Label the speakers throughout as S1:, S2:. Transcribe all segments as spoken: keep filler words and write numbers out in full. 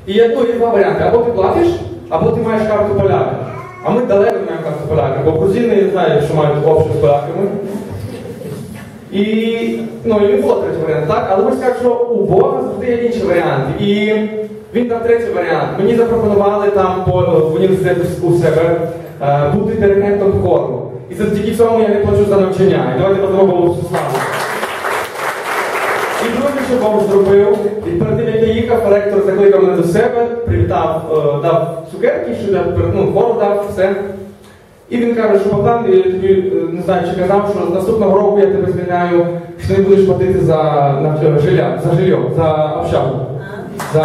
S1: І є, ну, є два варіанти. Або ти платиш, або ти маєш карту поляка. А ми далеко не маємо карту поляка, бо грузини не знають, що мають общу з поляками. І, ну, і не було третій варіант, так? Але ми скажемо, що у Бога завжди є інші варіанти. І він дав третій варіант. Мені запропонували там по, в університеті у себе е, бути диригентом хору. І завдяки цьому я не плачу за навчання. І давайте познамо Богу всю славу. І друге, що Бог зробив, і перед тим, як я їхав, ректор закликав мене до себе, привітав, е, дав цукерки, що я, ну, хору дав, все. І він каже, що Богдан, я тобі, не знаю, чи казав, що з наступного року я тебе звільняю, що не будеш платити за жилья, за жилье, за общагу. За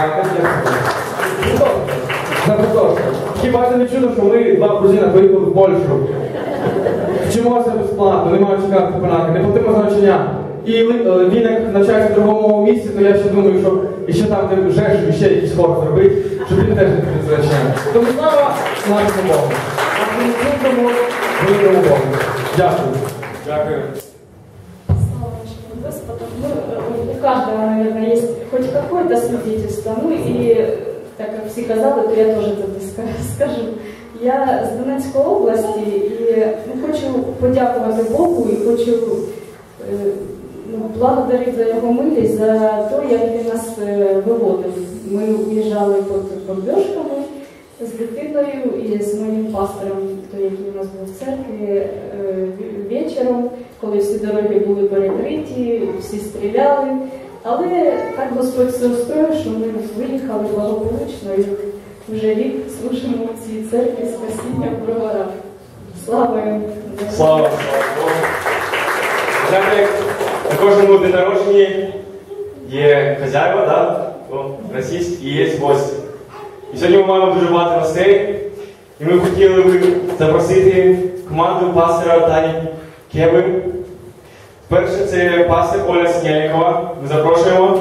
S1: За картошку. Хіба це не чудо, що ми, два грузина, поїхали в Польщу. Вчимося безплатно, не маючи карти поляки, не платимо за навчання. І він як навчається в другому місці, то я ще думаю, що і ще там, де Жеш, ще якийсь хор зробить, щоб він теж не платив за навчання. Тому слава нашому Богу. А ми не будемо великому Богу. Дякую. Дякую.
S2: Слава нашему Господу. Ну, у каждого, наверное, есть хоть какое-то свидетельство. Ну и, так как все казали, то я тоже это скажу. Я з Донецької області і ну, хочу подякувати Богу і хочу е, ну, благодарити за його милість, за те, як він нас е, виводив. Ми уїжджали під бомбежками з дитиною і з моїм пастором, той, який у нас був в церкві, е, вечором, коли всі дороги були перекриті, всі стріляли. Але так Господь все устроїв, що ми виїхали благополучно і вже рік служимо в цій церкві спасіння в Броварах. Слава їм!
S3: Слава Богу! Знаєте, на кожному день народженні є хазяїва, да? Російські, і є гості. І сьогодні ми маємо дуже багато гостей, і ми хотіли б запросити команду пастора Тані Кеби. Перше це пастор Оля Снєлікова. Ми запрошуємо.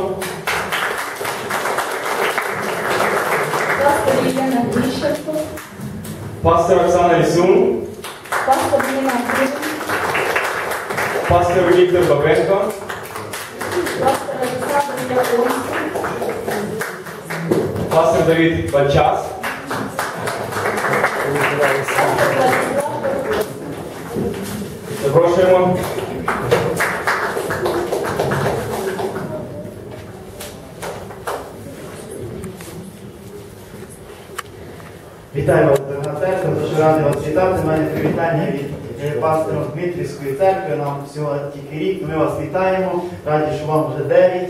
S2: Пастор Єлена Грищенко.
S3: Пастор Оксана Лісун.
S2: Пастор Єлена Грищенко.
S3: Пастор Віктор Бабенко.
S2: Пастор Олександр Яковлевський.
S3: Пастор Давид Бальчас. Запрошуємо.
S4: Вітаю вас, дорога церква, дуже радий вас вітати. У мене привітання від пастора Дмитрівської церкви. Нам всього тільки рік, ми вас вітаємо, раді, що вам вже дев'ять.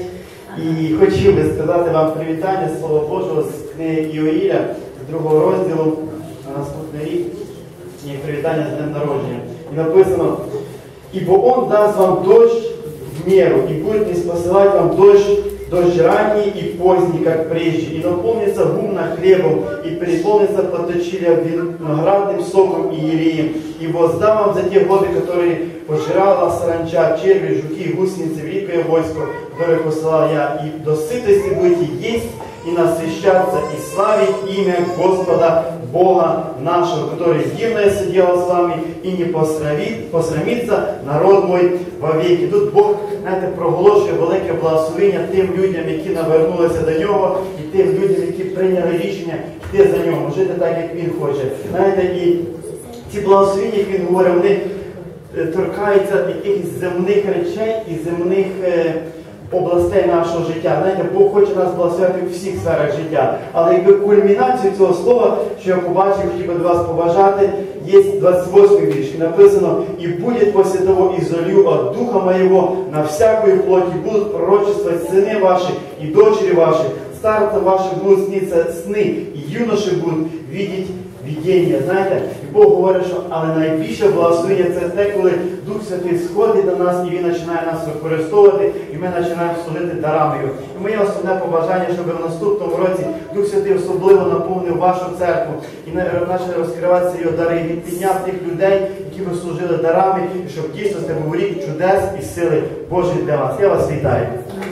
S4: І хотів би сказати вам привітання, Слова Божого, з книги Іоїля, з другого розділу, на наступний рік, і привітання з днем народження. І написано: «Ибо Он даст вам дождь в меру, и будет не спосылать вам дождь, дождь ранний и поздний, как прежде, и наполнится гумно хлебом, и переполнится поточили виноградным соком и елеем, и воздам вам за те годы, которые пожирала саранча, черви, жуки, гусеницы, великое войско, которое посылал я, и до сытости будете есть и насыщаться, и славить имя Господа Бога нашего, который дивное соделал с вами, и не посрамит, посрамится народ мой вовеки». Тут Бог, знаєте, проголошує велике благословення тим людям, які навернулися до нього, і тим людям, які прийняли рішення йти за нього, жити так, як він хоче. Знаєте, і ці благословення, як він говорить, вони торкаються якихось земних речей і земних е, областей нашого життя. Знаєте, Бог хоче нас благословити у всіх сферах життя. Але якби кульмінацію цього слова, що я побачив, хотів би до вас побажати, є двадцять восьмий вірш. І написано: «І буде після того ізолью от духа моєго на всякую плоть, і будуть пророчествовать сини ваші і дочері ваші, старцям ваші будуть сниться сни, і юноші будуть видіти видіння». Знаєте, і Бог говорить, що але найбільше благословення – це те, коли Дух Святий сходить до нас, і Він починає нас використовувати, і ми починаємо служити дарами Його. І моє основне побажання, щоб в наступному році Дух Святий особливо наповнив вашу церкву, і почали розкриватися Його дари, і Він підняв тих людей, які ви служили дарами, і щоб дійсно це був рік чудес і сили Божої для вас. Я вас вітаю.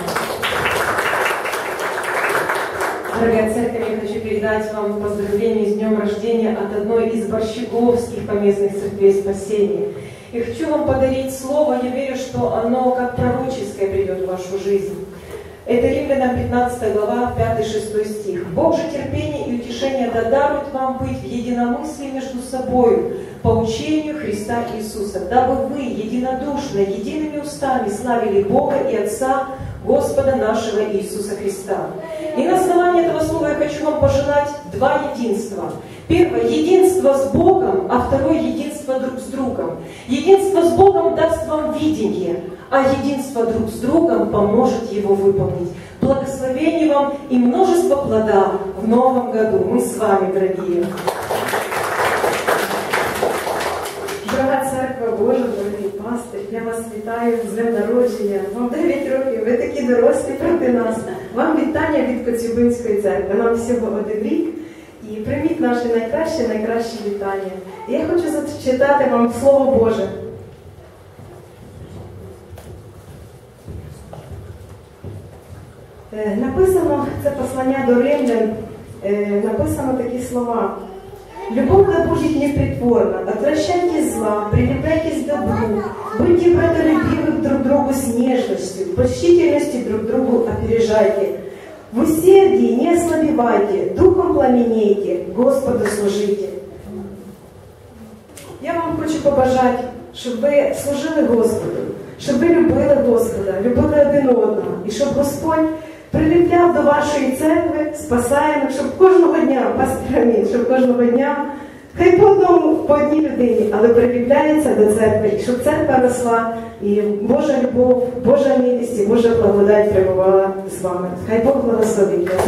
S5: Дорогая церковь, я хочу передать вам поздравления с днем рождения от одной из борщеговских поместных церквей спасения. И хочу вам подарить слово, я верю, что оно как пророческое придет в вашу жизнь. Это Римлянам пятнадцатая глава, пятый-шестой стих. «Бог же терпение и утешение да дарует вам быть в единомыслии между собою по учению Христа Иисуса, дабы вы единодушно, едиными устами славили Бога и Отца Господа нашего Иисуса Христа». И на основании этого слова я хочу вам пожелать два единства. Первое – единство с Богом, а второе – единство друг с другом. Единство с Богом даст вам видение, а единство друг с другом поможет его выполнить. Благословений вам и множество плода в новом году. Мы с вами, дорогие.
S6: Дорога церква Божа, дорогий пастир, я вас вітаю з днем народження. Вам дев'ять років, ви такі дорослі проти нас. Вам вітання від Коцюбинської церкви. Нам всього один рік. І прийміть наші найкращі, найкращі вітання. І я хочу зачитати вам Слово Боже. Написано, це послання до римлян, написано такі слова. «Любовь да будет непритворна, отвращайтесь зла, прилепляйтесь к добру, будьте братолюбивы друг другу с нежностью, почтительности друг другу опережайте. В усердии не ослабевайте, духом пламенейте, Господу служите». Я вам хочу побажати, щоб ви служили Господу, щоб ви любили Господа, любили один одного, і щоб Господь приліпляв до вашої церкви, спасаємо, щоб кожного дня, пастирами, щоб кожного дня, хай по одному, по одній людині, але приліпляється до церкви, і щоб церква росла, і Божа любов, Божа милість і Божа благодать перебувала з вами. Хай Бог благословить вас.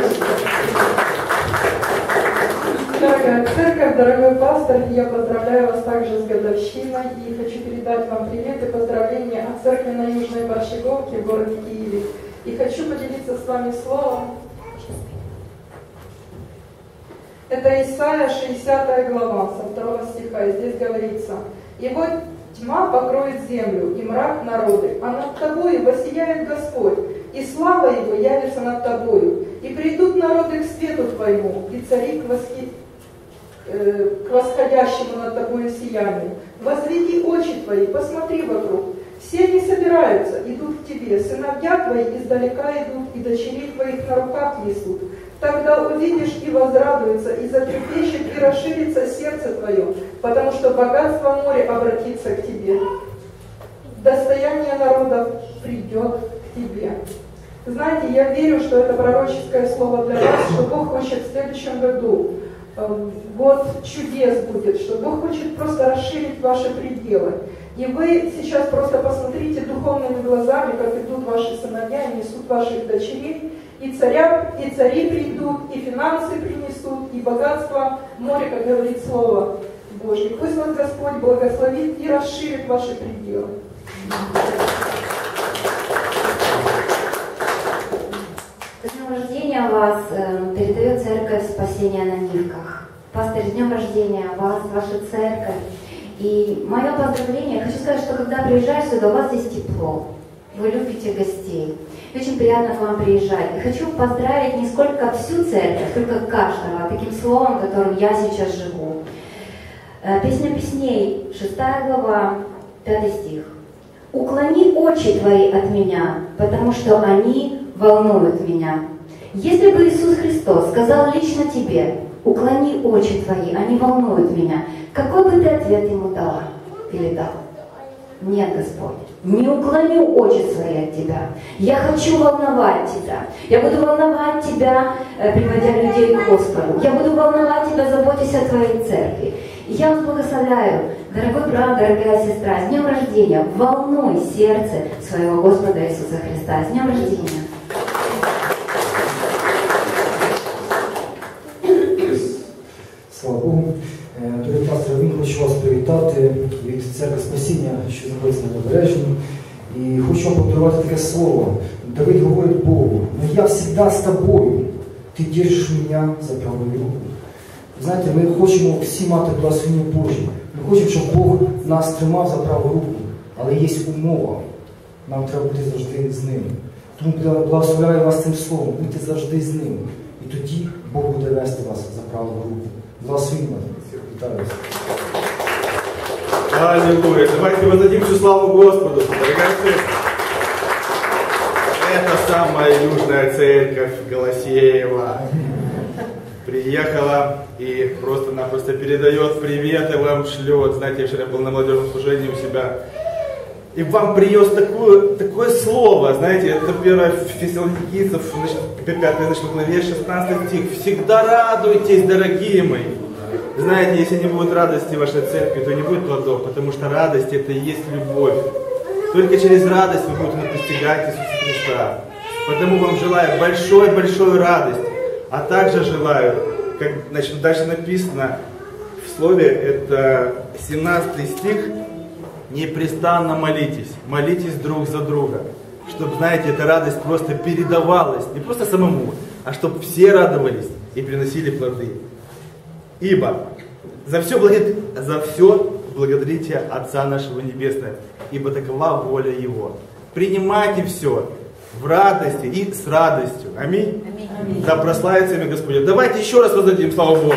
S7: Дорогая церковь, дорогой пастор, я поздравляю вас также с годовщиной и хочу передать вам привет и поздравления от церкви на Южной Борщеговке в городе Киеве. И хочу поделиться с вами словом. Это Исайя шестидесятая глава, со второго стиха, и здесь говорится: «И вот тьма покроет землю, и мрак народы, а над тобою воссияет Господь, и слава Его явится над тобою, и придут народы к свету твоему, и цари к, восхи... э, к восходящему над тобою сиянию. Возведи очи твои, посмотри вокруг, все они собираются, идут к тебе, сыновья твои издалека идут, и дочерей твоих на руках несут. Тогда увидишь и возрадуется, и затрепещет, и расширится сердце твое, потому что богатство моря обратится к тебе. Достояние народов придет к тебе». Знаете, я верю, что это пророческое слово для вас, что Бог хочет в следующем году, год чудес будет, что Бог хочет просто расширить ваши пределы. И вы сейчас просто посмотрите духовными глазами, как идут ваши сыновья и несут ваших дочерей, и царя, и цари придут, и финансы принесут, и богатство моря, как говорит Слово Божье. Пусть вас Господь благословит и расширит ваши пределы.
S8: С днем рождения вас э, передает Церковь Спасения на Нивках. Пастор, с днем рождения вас, ваша церковь. И мое поздравление, я хочу сказать, что когда приезжаешь сюда, у вас здесь тепло. Вы любите гостей. И очень приятно к вам приезжать. И хочу поздравить не сколько всю церковь, сколько каждого таким словом, которым я сейчас живу. Э, Песня песней, шестая глава, пятый стих. «Уклони очи твои от меня, потому что они волнуют меня». Если бы Иисус Христос сказал лично тебе: «Уклони очи твои, они волнуют меня», какой бы ты ответ ему дала или дал? Нет, Господь, не уклоню очи свои от тебя. Я хочу волновать тебя. Я буду волновать тебя, приводя людей к Господу. Я буду волновать тебя, заботясь о твоей церкви. И я вас благословляю, дорогой брат, дорогая сестра, с днем рождения. Волнуй сердце своего Господа Иисуса Христа. С днем рождения.
S9: Слава Богу. Дорогі пастори, він хочу вас привітати від Церкви Спасіння, що знаходиться на Набережній. І хочу вам подарувати таке слово. Давид говорить Богу: «Но я всегда з тобою, ти держиш мене за правою руку». Знаєте, ми хочемо всі мати благословення Божі. Ми хочемо, щоб Бог нас тримав за праву руку. Але є умова. Нам треба бути завжди з ним. Тому благословляю вас цим словом. Будьте завжди з ним. І тоді Бог буде вести вас за праву руку. Благословення. Вітаю вас.
S3: Аллилуйя. Давайте воздадим всю славу Господу. Дорогая церковь.
S10: это самая южная церковь Голосеева. Приехала и просто-напросто передает привет и вам шлет. Знаете, я вчера был на молодежном служении у себя. И вам принес такое, такое слово, знаете, это первое Фессалоникийцев, пятая главе, шестнадцатый стих. Всегда радуйтесь, дорогие мои. Знаете, если не будет радости в вашей церкви, то не будет плодов, потому что радость это и есть любовь. Только через радость вы будете постигать Иисуса Христа. Потому вам желаю большой-большой радости, а также желаю, как значит, дальше написано в слове, это семнадцатый стих, непрестанно молитесь, молитесь друг за друга, чтобы, знаете, эта радость просто передавалась, не просто самому, а чтобы все радовались и приносили плоды. Ибо за все, благо... за все благодарите Отца нашего Небесного, ибо такова воля Его. Принимайте все в радости и с радостью. Аминь. Аминь. Да прославится имя Господне. Давайте еще раз воздадим славу Богу.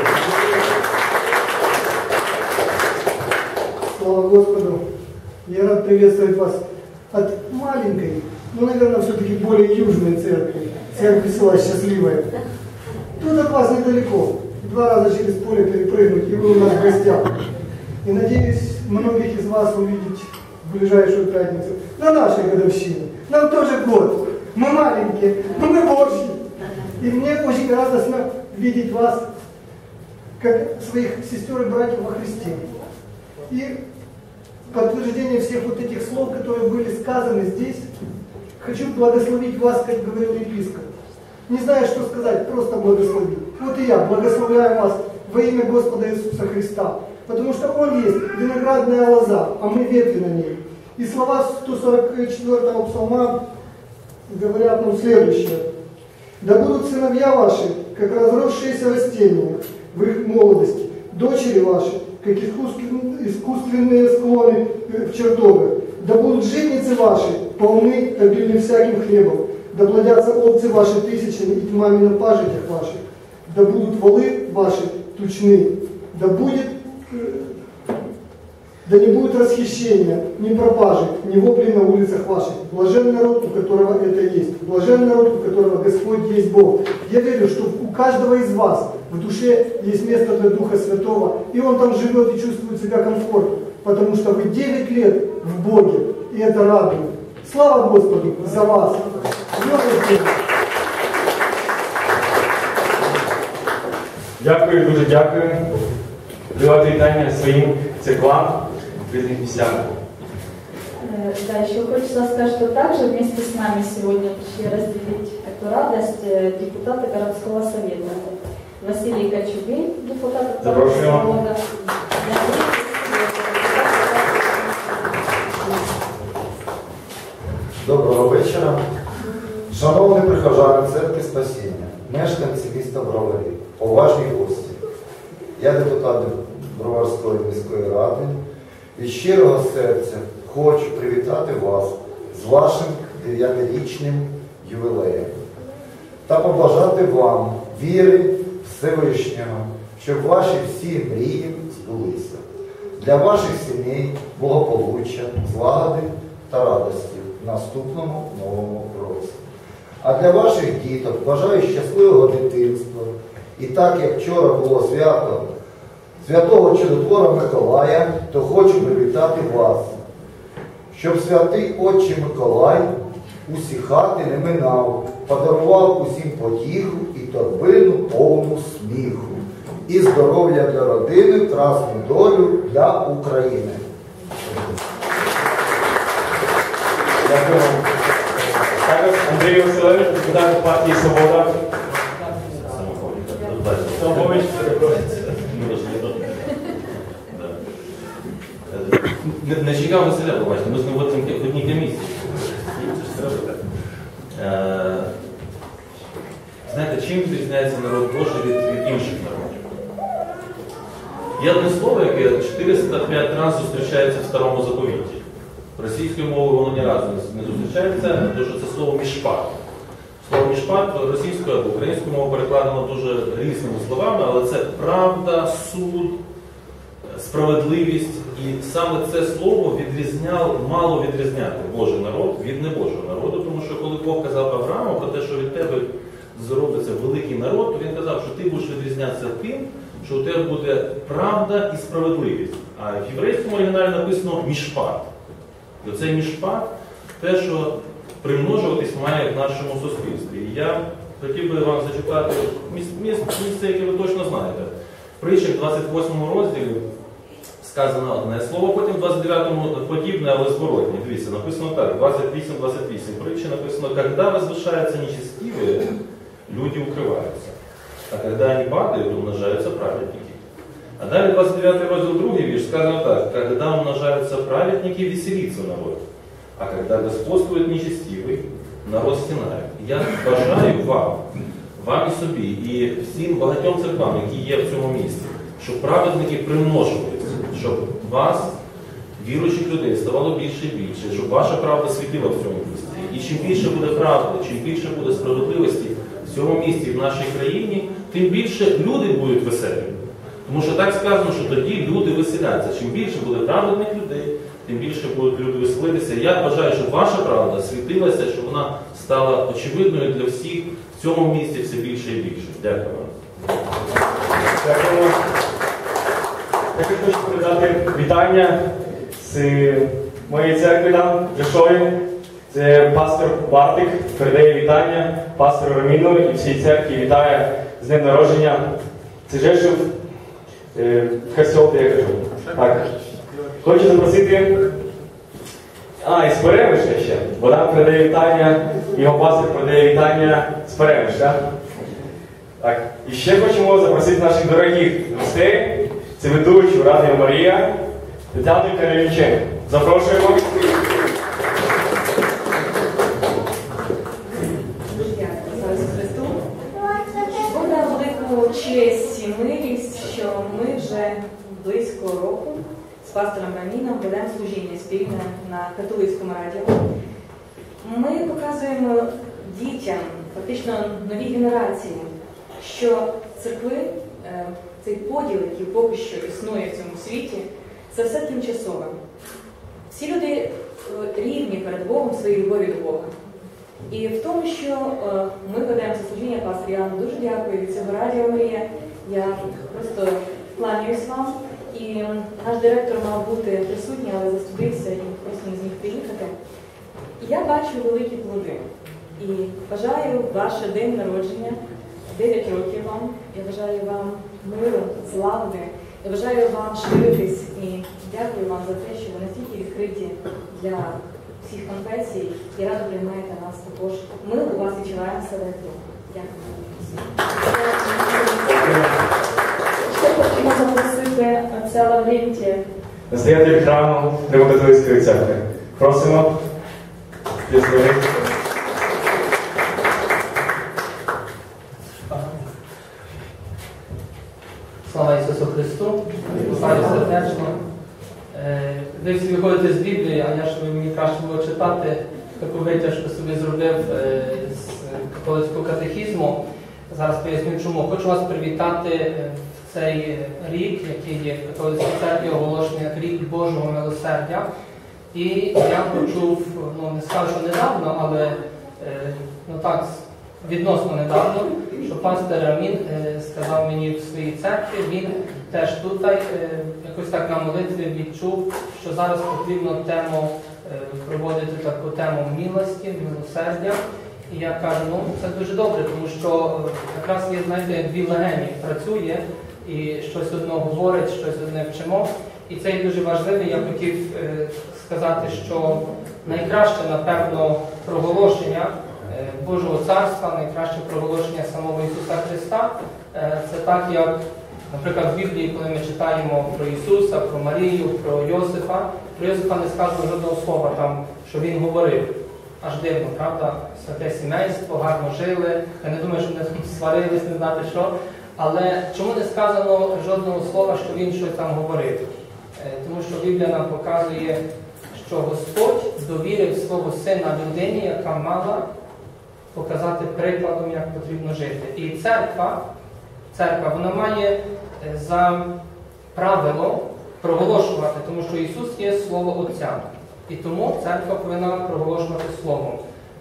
S11: Слава Господу. Я рад приветствовать вас от маленькой, но, наверное, все-таки более южной церкви. Церковь села Счастливая. Тут от вас недалеко. Два раза через поле перепрыгнуть, и вы у нас в гостях. И надеюсь, многих из вас увидеть в ближайшую пятницу на нашей годовщине. Нам тоже год. Мы маленькие, но мы Божьи. И мне очень радостно видеть вас, как своих сестер и братьев во Христе. И подтверждение всех вот этих слов, которые были сказаны здесь, хочу благословить вас, как говорил епископ. Не знаю, что сказать, просто благословить. Вот и я благословляю вас во имя Господа Иисуса Христа, потому что Он есть виноградная лоза, а мы ветви на ней. И слова сто сорок четвёртого псалма говорят нам следующее. «Да будут сыновья ваши, как разросшиеся растения в их молодости, дочери ваши, как искусственные склоны в чертогах. Да будут житницы ваши полны обильным всяким хлебом. Да плодятся овцы ваши тысячами и тьмами на пажитях ваших. Да будут волы ваши тучны. Да будет, да не будет расхищения, ни пропажи, ни вопли на улицах ваших. Блажен народ, у которого это есть. Блажен народ, у которого Господь есть Бог». Я верю, что у каждого из вас в душе есть место для Духа Святого, и Он там живет и чувствует себя комфортно, потому что вы девять лет в Боге, и это радует. Слава Господу за вас!
S3: Дякую, дуже дякую. Привати вітання своим церквам, різних місцях.
S2: Да, еще хочется сказать, что также вместе с нами сегодня пришли разделить эту радость депутаты городского совета. Василий Кочубей, депутат городского совета.
S12: Доброго вечора. Шановні прихожани Церкви Спасіння, мешканці міста Бровари, поважні гості. Я депутат Броварської міської ради і щирого серця хочу привітати вас з вашим дев'ятирічним ювілеєм та побажати вам віри Всевишнього, щоб ваші всі мрії збулися. Для ваших сімей благополуччя, злагоди та радості в наступному новому році. А для ваших діток бажаю щасливого дитинства. І так, як вчора було свято Святого Чудотвора Миколая, то хочу привітати вас, щоб святий Отче Миколай усі хати не минав, подарував усім потіху і торбину повну сміху, і здоров'я для родини, красну долю для України.
S3: Дякую. Також Андрій Васильович, депутат партії «Свобода». Самопович.
S13: Не чекав Василя, побачите, ми з ним в одній комісії. Знаєте, чим відрізняється народ Божий від, від інших народів? Є одне слово, яке чотириста п'ять разів зустрічається в Старому Заповіті. Російською мовою воно ні разу не зустрічається, тому що це слово «мішпат». Слово «мішпат» російською або українською мовою перекладено дуже різними словами, але це правда, суд, справедливість. І саме це слово відрізняло, мало відрізняти Божий народ від небожого народу, тому що коли Бог казав Аврааму про те, що від тебе зробиться великий народ, то він казав, що ти будеш відрізнятися тим, що у тебе буде правда і справедливість. А в єврейському оригіналі написано мішпат. І оцей мішпат – те, що примножуватись має в нашому суспільстві. І я хотів би вам зачитати місце, місце, яке ви точно знаєте. Притча в двадцять восьмому розділі сказано одне слово, потім в двадцять дев'ятому подібне, але зворотне. Дивіться, написано так, двадцять вісім двадцять вісім. Притча написано, «Когда возвышаются нечестивые, люди укрываются, а когда они падают, умножаются праведники». А далее двадцать девятый раздел, другий вірш, сказано так, «Когда умножаются праведники, веселится народ, а когда господствует нечестивый, народ стінає». Я бажаю вам, вам і собі, і всім багатьом церквам, які є в цьому місці, щоб праведники примножувалися, щоб вас, віруючих людей, ставало більше і більше, щоб ваша правда світила в цьому місці. І чим більше буде правди, чим більше буде справедливості в цьому місці, в нашій країні, тим більше люди будуть веселі. Тому що так сказано, що тоді люди веселяться. Чим більше буде праведних людей, тим більше будуть люди веселитися. Я бажаю, щоб ваша правда світилася, щоб вона стала очевидною для всіх в цьому місці все більше і більше. Дякую вам.
S3: Дякую. Я хочу передати вітання з моєї церкви там, в Жешові. Це пастор Бартик передає вітання пастору Роміну і всій церкві вітає з днем народження. Це Жешов, Херсол, де я кажу. Так. Хочу запросити, а, і з Перемишля ще. Богдан передає вітання, його пастор передає вітання з Перемишля. Так. І ще хочемо запросити наших дорогих гостей. Це ведучу Радіо Марія Тетяну Каролінченко. Запрошуємо.
S2: Буде велику честь і милість, що ми вже близько року з пастором Раміном ведемо служіння спільне на католицькому радіо. Ми показуємо дітям, фактично новій генерації, що церкви, цей поділ, який поки що існує в цьому світі, це все тимчасове. Всі люди рівні перед Богом в своїй любові до Бога. І в тому, що ми ведемо це служіння, пастор, я вам дуже дякую від цього Радіо Марія. Я просто кланяюсь вам. І наш директор мав бути присутній, але застудився і просто не зміг приїхати. Я бачу великі плоди. І бажаю ваше день народження, дев'ять років вам. Я бажаю вам миру, злагоди. Я бажаю вам ширитись і дякую вам за те, що ви настільки відкриті для всіх конфесій і радо приймаєте нас також. Ми у вас відчуваємо себе вдома. Дякую. Ще хочемо запросити отця Лаврентія.
S3: Настоятель храму Римокатолицької церкви. Просимо.
S14: Слава Ісусу Христу! Слава сердечно! Ви всі виходите з Біблії, а я ж мені краще було читати таку витяжку собі зробив з католицького катехізму. Зараз поясню чому. Хочу вас привітати в цей рік, який є в католицькій церкві оголошений як рік Божого милосердя. І я почув, ну не скажу, що недавно, але ну так, відносно недавно, що пастор Рамін сказав мені в своїй церкві, він теж тут якось так на молитві відчув, що зараз потрібно тему проводити таку тему милості, милосердя. І я кажу, ну це дуже добре, тому що якраз є, знаєте, дві легені працює і щось одне говорить, щось одне вчимо. І це дуже важливо. Я хотів сказати, що найкраще, напевно, проголошення Божого Царства, найкраще проголошення самого Ісуса Христа, це так, як, наприклад, в Біблії, коли ми читаємо про Ісуса, про Марію, про Йосифа, про Йосифа не сказано жодного слова там, що він говорив. Аж дивно, правда? Святе сімейство, гарно жили. Я не думаю, що вони сварились, не знати що. Але чому не сказано жодного слова, що він щось там говорив? Тому що Біблія нам показує, що Господь довірив свого сина людині, яка мала показати прикладом, як потрібно жити. І церква, церква, вона має за правило проголошувати, тому що Ісус є Слово Отця. І тому церква повинна проголошувати Словом.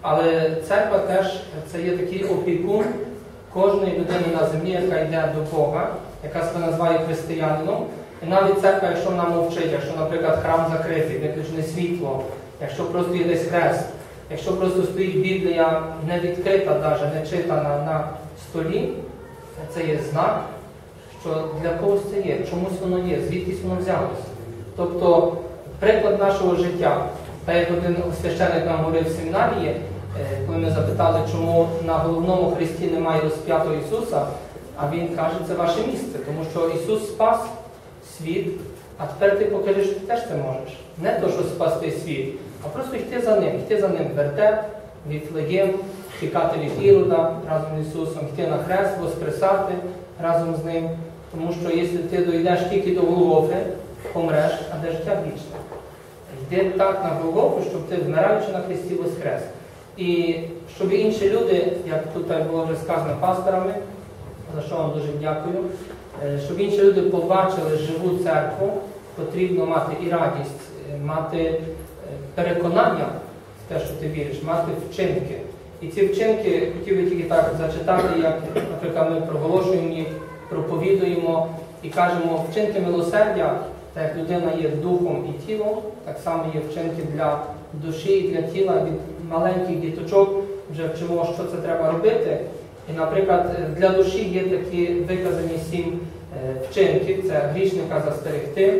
S14: Але церква теж це є такий опікун кожної людини на землі, яка йде до Бога, яка себе називає християнином. І навіть церква, якщо вона мовчить, якщо, наприклад, храм закритий, виключне світло, якщо просто є десь хрест, якщо просто стоїть Біблія не відкрита, навіть не читана на столі, це є знак, що для когось це є, чомусь воно є, звідкись воно взялося. Тобто, приклад нашого життя, так як один священник нам говорив в семінарії, коли ми запитали, чому на головному хресті немає розп'ятого Ісуса, а він каже, це ваше місце, тому що Ісус спас світ, а тепер ти покажи, що ти теж це можеш. Не то, що спасти світ, а просто йти за ним, йти за ним в вертеп, Віфлеєм, тікати від Ірода разом з Ісусом, йти на хрест, воскресати разом з ним. Тому що якщо ти дійдеш тільки до Голгофи, помреш, а де життя вічне. Йди так на Голгофу, щоб ти, вмираючи на хресті, воскрес. І щоб інші люди, як тут було вже сказано пасторами, за що вам дуже дякую, щоб інші люди побачили живу церкву, потрібно мати і радість, мати переконання в те, що ти віриш, мати вчинки. І ці вчинки хотів би тільки так зачитати, як, наприклад, ми проголошуємо їх, проповідуємо і кажемо, вчинки милосердя, так як людина є духом і тілом, так само є вчинки для душі і для тіла. Від маленьких діточок вже вчимо, що це треба робити. І, наприклад, для душі є такі виказані сім вчинків. Це грішника застерегти,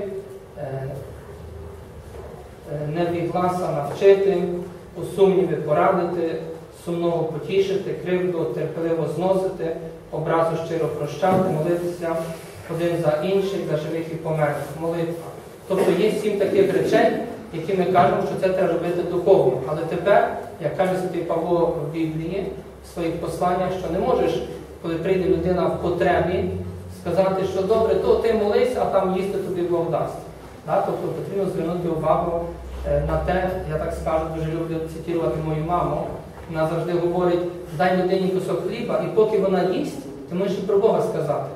S14: невігласа навчити, у сумніви порадити, сумного потішити, кривду терпеливо зносити, образу щиро прощати, молитися один за інших, за живих і померлих. Молитва. Тобто є сім таких речей, які ми кажемо, що це треба робити духовно. Але тепер, як каже святий Павло в Біблії, в своїх посланнях, що не можеш, коли прийде людина в потребі, сказати, що добре, то ти молись, а там їсти тобі Бог дасть. Да? Тобто потрібно звернути увагу на те, я так скажу, дуже люблю цитувати мою маму, вона завжди говорить, дай людині кусок хліба, і поки вона їсть, ти можеш і про Бога сказати.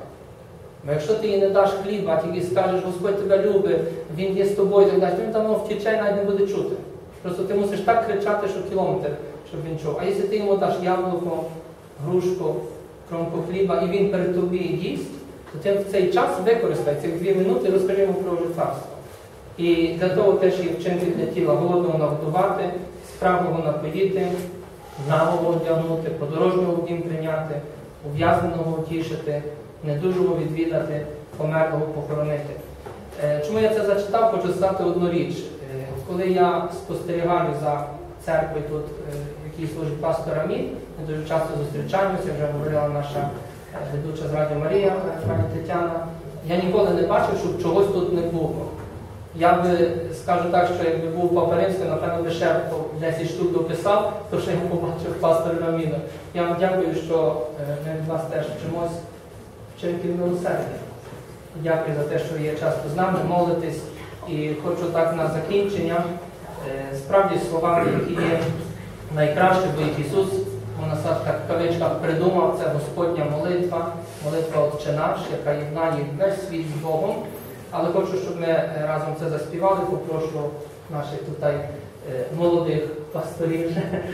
S14: Бо якщо ти їй не даш хліба, а тільки скажеш, Господь тебе любить, Він є з тобою, і так далі, він давно втіче і навіть не буде чути. Просто ти мусиш так кричати, що кілометр, щоб він чув. А якщо ти йому даш яблуко, грушку, кромку хліба, і він перед тобі їсть, то ти в цей час використай цих дві минути і розкажи йому про царство. І для того теж є вчинки для тіла: голодного нагодувати, спраглого напоїти, наголо одягнути, подорожнього в дім прийняти, ув'язненого утішити, недужого відвідати, померлого похоронити. Чому я це зачитав? Хочу сказати одну річ. Коли я спостерігаю за церквою тут, в якій служить пастор Амін, ми дуже часто зустрічаємося, вже говорила наша ведуча з Радіо Марія, пані Тетяна, я ніколи не бачив, щоб чогось тут не було. Я би скажу так, що якби був Папа Римський, напевно, би ще десять штук дописав, то що я побачив пастора Аміна. Я вам дякую, що ми від вас теж вчимось вчинків милосердя. Дякую за те, що ви є часто з нами, молитесь. І хочу так на закінчення, справді словами, які є найкраще, бо їх Ісус, можна сказати, так в кавичках придумав, це Господня молитва, молитва Отче наш, яка єднає весь світ з Богом. Але хочу, щоб ми разом це заспівали, попрошу наших тут молодих пасторів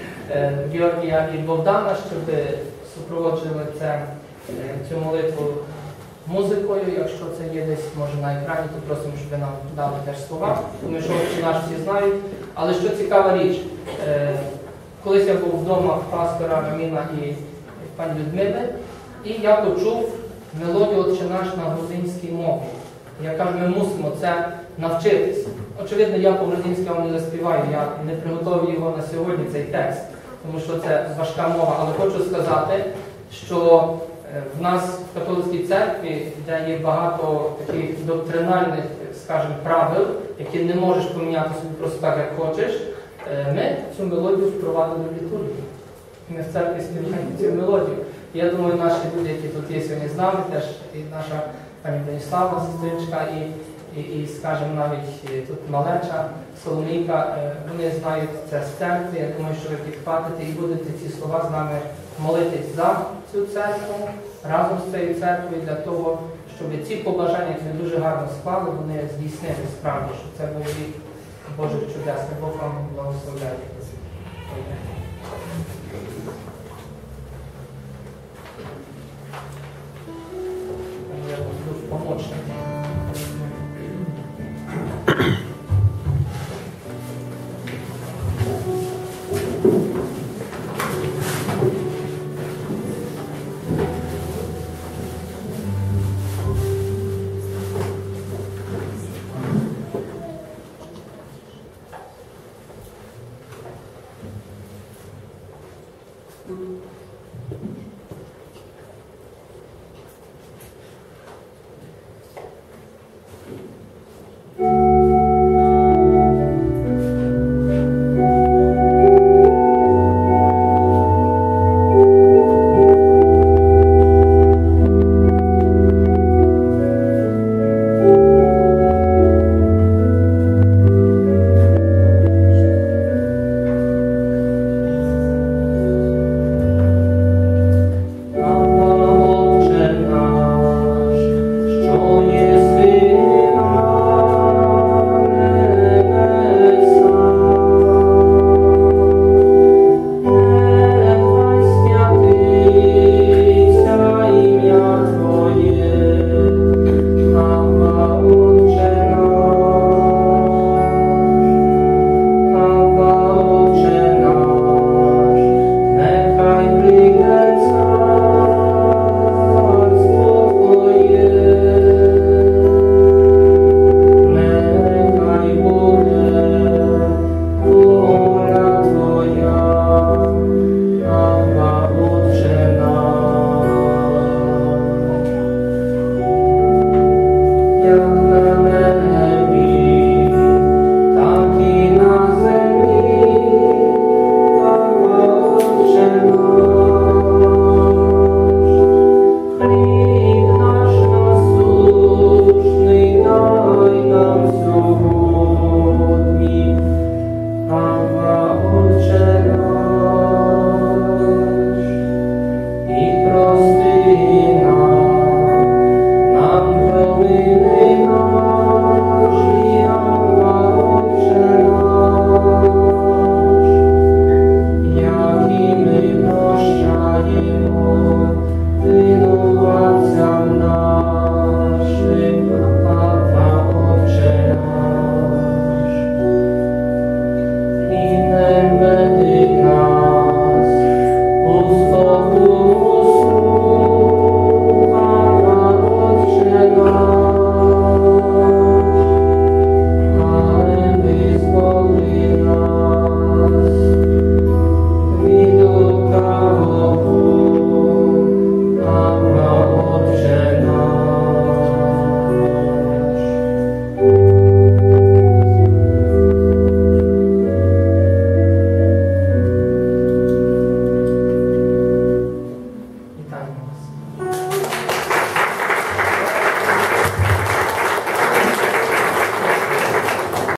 S14: Георгія і Богдана, щоб супроводжували це, цю молитву музикою. Якщо це є десь, може, на екрані, то просимо, щоб ви нам дали теж слова. Тому що Отче наш всі знають. Але що цікава річ, колись я був вдома пастора Аміна і пані Людмили, і я почув мелодію Отче наш на грузинській мові. Я кажу, ми мусимо це навчитись. Очевидно, я по-грузинськи вам не заспіваю, я не приготував його на сьогодні, цей текст, тому що це важка мова. Але хочу сказати, що в нас в католицькій церкві, де є багато таких доктринальних, скажімо, правил, які не можеш поміняти собі просто так, як хочеш, ми цю мелодію впровадили в літургію. Ми в церкві співаємо цю мелодію. Я думаю, наші люди, які тут є сьогодні з нами, теж і наша пані Даніслава, сестричка, і, і, і, скажімо, навіть тут малеча, Соломійка, вони знають це з церкви. Я думаю, що ви підхватите і будете ці слова з нами молитись за цю церкву, разом з цією церквою, для того, щоб ці побажання, які ми дуже гарно склали, вони здійснили справді, щоб це був рік Божих чудес. Бог вам благословляє. Я буду помочник.